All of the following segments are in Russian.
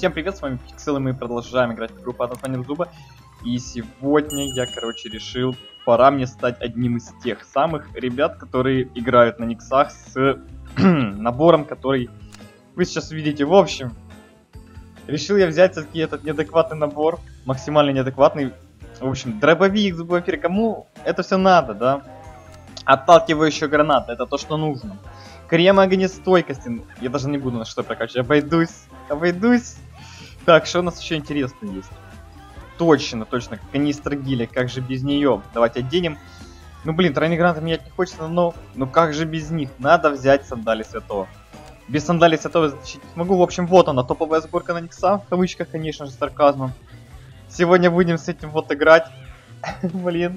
Всем привет, с вами Pixel, и мы продолжаем играть в игру под названием Зуба. И сегодня я, решил, пора мне стать одним из тех самых ребят, которые играют на никсах с набором, который вы сейчас видите. В общем, решил я взять все-таки этот неадекватный набор, максимально неадекватный. В общем, дробовик, зубофер, кому это все надо, да? Отталкивающая граната, это то, что нужно. Крем огнестойкости, я даже не буду на что прокачивать, обойдусь. Так, что у нас еще интересно есть? Точно, канистра геля, как же без нее? Давайте оденем. Ну блин, тройные гранаты менять не хочется, но как же без них? Надо взять сандали святого. Без сандали святого защитить не смогу. В общем, вот она, топовая сборка на никса, в кавычках, конечно же, с сарказмом. Сегодня будем с этим вот играть. Блин.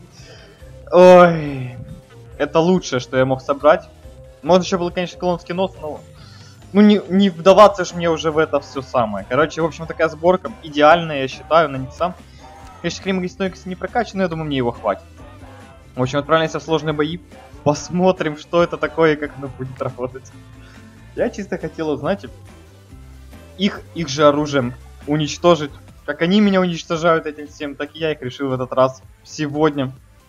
Ой. Это лучшее, что я мог собрать. Можно еще было, конечно, клоунский нос, но... Ну, не вдаваться ж мне уже в это все самое. Короче, в общем, такая сборка идеальная, я считаю, на никсам. Конечно, крем огнестойкости не прокачан, но я думаю, мне его хватит. В общем, отправляемся в сложные бои. Посмотрим, что это такое и как оно будет работать. Я чисто хотел узнать, их же оружием уничтожить. Как они меня уничтожают этим всем, так и я их решил в этот раз сегодня.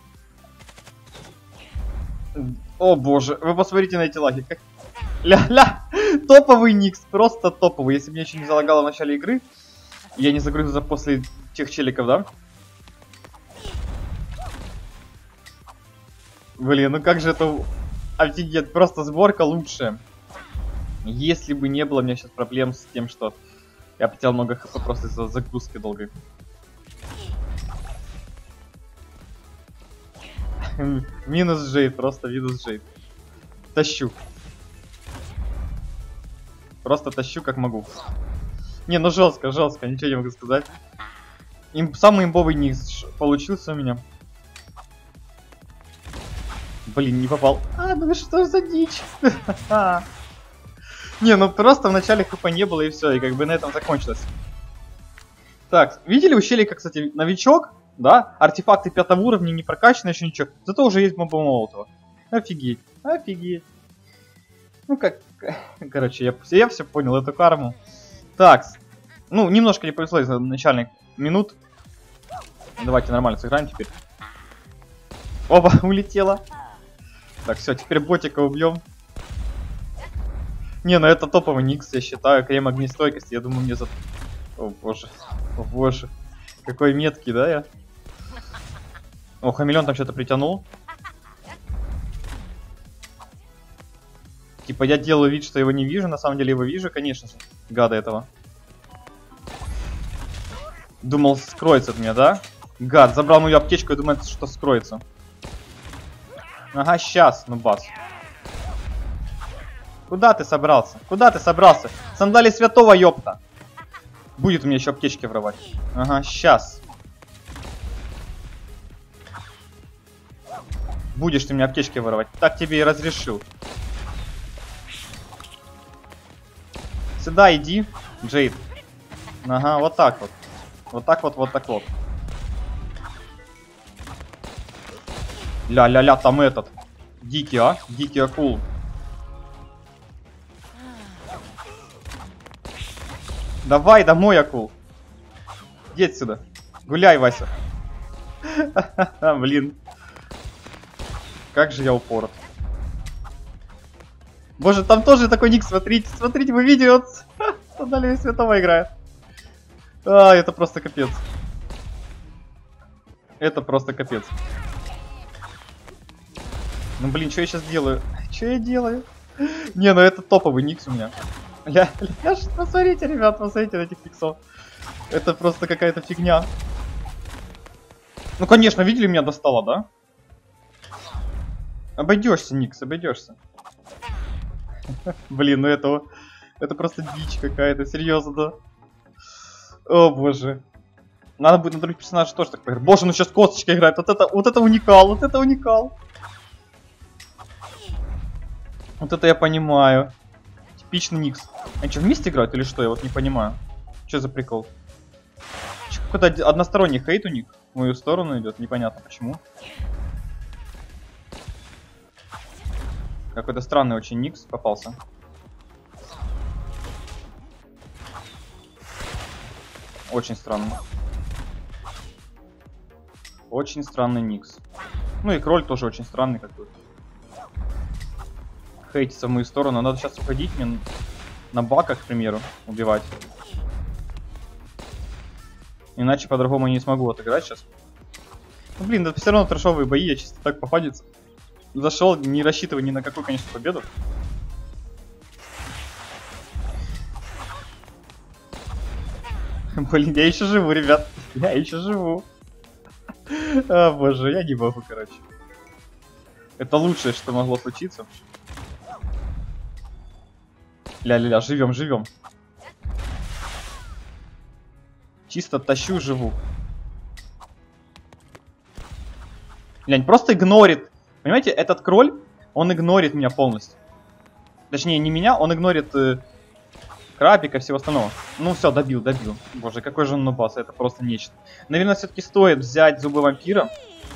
О боже, вы посмотрите на эти лаги. Как... Ля-ля! Топовый никс, просто топовый. Если бы меня еще не залагало в начале игры, я не загрузился после тех челиков, да? Блин, ну как же это... Офигеть, просто сборка лучшая. Если бы не было у меня сейчас проблем с тем, что я потерял много хп просто из-за загрузки долгой. Минус Джейд, просто минус Джейд. Тащу. Просто тащу как могу. Не, ну жестко, ничего не могу сказать. Самый имбовый никс получился у меня. Блин, не попал. Ну что за дичь? Не, ну просто в начале хп не было и все, и как бы на этом закончилось. Так, видели у Щелика, кстати, новичок? Да, артефакты 5 уровня, не прокачаны еще ничего. Зато уже есть моба молотова. Офигеть, офигеть. Ну как, короче, я все понял, эту карму. Так, ну немножко не повезло из-за начальных минут. Давайте нормально сыграем теперь. Оба, улетела. Так, все, теперь ботика убьем. Не, ну это топовый никс, я считаю, крем огнестойкости. Я думаю, мне за... О боже. Какой меткий, да, я? О, хамелеон там что-то притянул. Типа я делаю вид, что его не вижу, на самом деле его вижу, конечно же. Гада этого. Думал, скроется от меня, да? Гад, забрал мою аптечку и думает, что скроется. Ага, сейчас, ну бас. Куда ты собрался? Сандали святого, ёпта. Будет у меня еще аптечки воровать. Ага, сейчас. Будешь ты мне аптечки воровать. Так тебе и разрешил. Сюда иди, Джейд. Ага, вот так вот. Вот так вот. Ля-ля-ля, там этот. Дикий, а? Дикий акул. Давай домой, акул. Иди отсюда. Гуляй, Вася. Блин. Как же я упорот. Боже, там тоже такой ник, смотрите, вы видите, вот. Сандали святого играет. Это просто капец. Это просто капец. Ну блин, что я сейчас делаю? Что я делаю? Не, ну это топовый никс у меня. Посмотрите, ребят, посмотрите на этих никсов. Это просто какая-то фигня. Ну конечно, видели, меня достало, да? Обойдешься, никс, обойдешься. Блин, ну это просто дичь какая-то, серьезно, да? О боже. Надо будет на других персонажей тоже так поиграть. Боже, ну сейчас косточка играет. Вот это уникал, вот это уникал. Вот это я понимаю. Типичный никс. Они что, вместе играют или что? Я вот не понимаю. Что за прикол? Какой-то односторонний хейт у них в мою сторону идет. Непонятно почему. Какой-то странный очень никс попался. Очень странно. Очень странный Никс. Ну и кроль тоже очень странный какой-то. Хейтится в мою сторону. Надо сейчас уходить мне на баках, к примеру, убивать. Иначе по-другому не смогу отыграть сейчас. Ну блин, да все равно трэшовые бои, я чисто так походец. Зашел, не рассчитывая ни на какую, конечно, победу. Блин, я еще живу, ребят. Я еще живу. А, боже, я не могу, короче. Это лучшее, что могло случиться. Ля-ля-ля, живем, живем. Чисто тащу, живу. Глянь, просто игнорит. Понимаете, этот кроль, он игнорит меня полностью. Точнее, не меня, он игнорит крабика и всего остального. Ну все, добил, добил. Боже, какой же он нубас, это просто нечто. Наверное, все-таки стоит взять зубы вампира.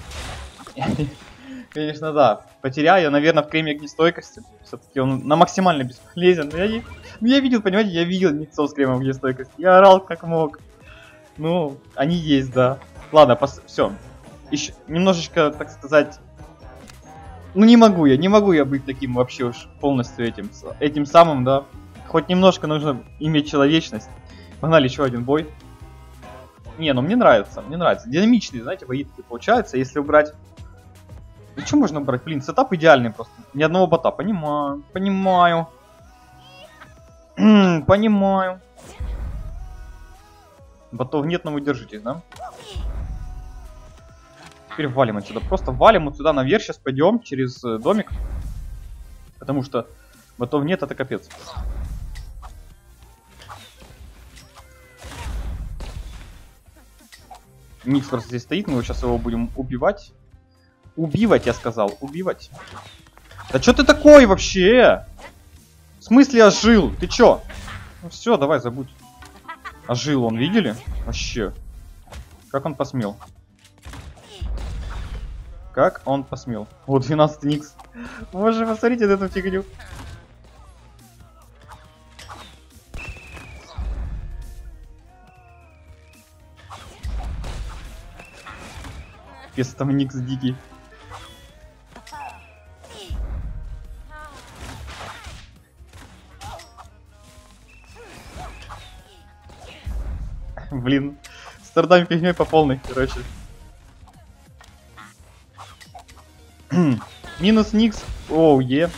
Конечно, да. Потеряю, наверное, в креме огнестойкости. Все-таки он на максимально бесполезен. Я видел, понимаете, я видел никсов с кремом огнестойкости. Я орал как мог. Ну, они есть, да. Ладно, все. Еще немножечко, так сказать... Ну не могу я быть таким вообще уж полностью этим самым, да. Хоть немножко нужно иметь человечность. Погнали еще один бой. Не, ну мне нравится, мне нравится. Динамичные, знаете, бои такие получаются, если убрать... Ну что можно убрать? Блин, сетап идеальный просто. Ни одного бота, понимаю, понимаю. Понимаю. Ботов нет, но вы держитесь, да? Теперь валим отсюда. Просто валим вот сюда наверх. Сейчас пойдем через домик. Потому что ботов нет, это капец. Никс просто здесь стоит. Мы сейчас его будем убивать. Убивать, я сказал. Убивать. Да что ты такой вообще? В смысле ожил? Ты чё? Ну все, давай, забудь. Ожил он, видели? Вообще. Как он посмел? Как он посмел? Вот 12 Никс. Боже, посмотрите на эту фигню. Пес там Никс дикий. Блин, страдам фигней по полной, короче. Минус Никс. Оу, е.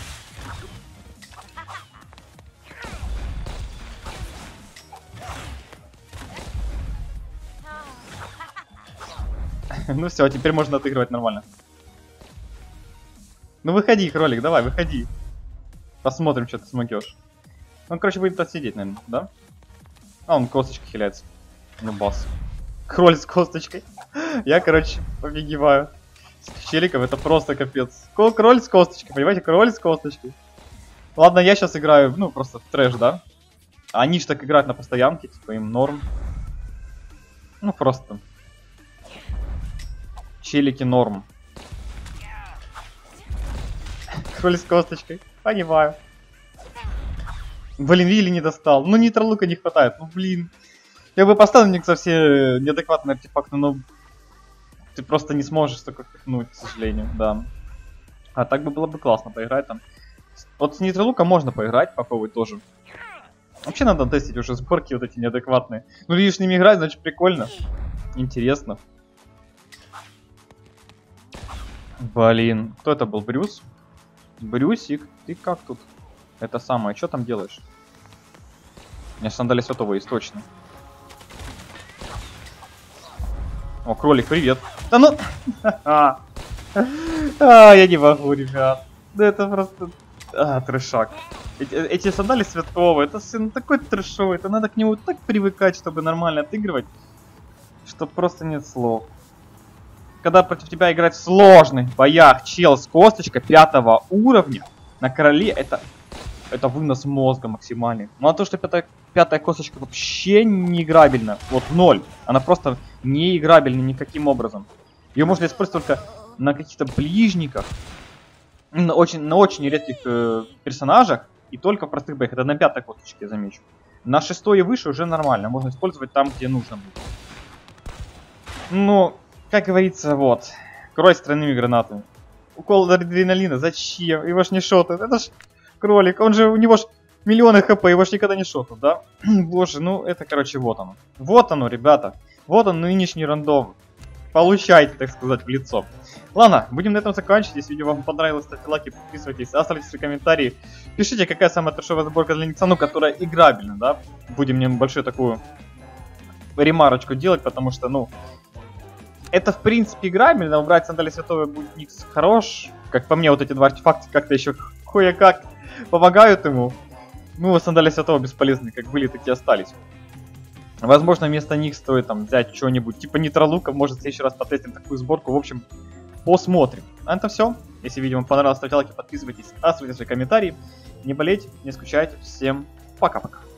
Ну все, теперь можно отыгрывать нормально. Ну выходи, кролик, давай, выходи. Посмотрим, что ты смогешь. Он, короче, будет отсидеть, наверное, да? А, он косточкой хиляется. Ну, бас. Кроль с косточкой. Я, короче, офигеваю. С челиков это просто капец. Кроль с косточкой, понимаете? Кроль с косточкой. Ладно, я сейчас играю, ну, просто в трэш, да? А они же так играют на постоянке, типа им норм. Ну, просто. Челики норм. Кроль с косточкой. Понимаю. Блин, Вилли не достал. Ну, нейтралука не хватает. Ну, блин. Я бы поставил Никса все неадекватные артефакты, но ты просто не сможешь такое впихнуть, к сожалению, да. А так бы было бы классно поиграть там. Вот с нейтралука можно поиграть, попробовать тоже. Вообще надо тестить уже сборки вот эти неадекватные. Ну, видишь, с ними играть, значит прикольно. Интересно. Блин, кто это был? Брюс? Брюсик, ты как тут? Это самое, что там делаешь? У меня сандали святого есть, точно. О, кролик, привет. Да ну... Я не могу, ребят. Да это просто... трэшак. Эти сандали святого, это сын такой трэшовый. Это надо к нему так привыкать, чтобы нормально отыгрывать, что просто нет слов. Когда против тебя играть в сложных боях чел с косточкой 5 уровня на короле, это вынос мозга максимальный. Ну а то, что пятая косточка вообще не играбельна, вот 0. Она просто не играбельна никаким образом. Ее можно использовать только на каких-то ближниках, на очень редких персонажах и только в простых боях. Это на 5 косточке, я замечу. На 6 и выше уже нормально, можно использовать там, где нужно будет. Ну, как говорится, вот. Кролик с тройными гранатами. Укол адреналина, зачем? Его ж не шотают. Это ж кролик, он же, у него ж миллионы хп, его ж никогда не шотают, да? Боже, ну это, короче, вот оно. Вот оно, ребята. Вот он, нынешний рандом. Получайте, так сказать, в лицо. Ладно, будем на этом заканчивать. Если видео вам понравилось, ставьте лайки, подписывайтесь, оставляйте свои комментарии. Пишите, какая самая трешовая сборка для Никса, ну, которая играбельна, да? Будем небольшую такую ремарочку делать, потому что, ну, это, в принципе, играбельно. Убрать сандали святого будет Никс хорош. Как по мне, вот эти два артефакта как-то еще кое-как помогают ему. Ну, сандали святого бесполезны, как были, так и остались. Возможно, вместо них стоит там взять что-нибудь типа нейтралука, может в следующий раз потестим такую сборку. В общем, посмотрим. А это все. Если видео вам понравилось, ставьте лайки, подписывайтесь, оставляйте свои комментарии. Не болейте, не скучайте. Всем пока-пока.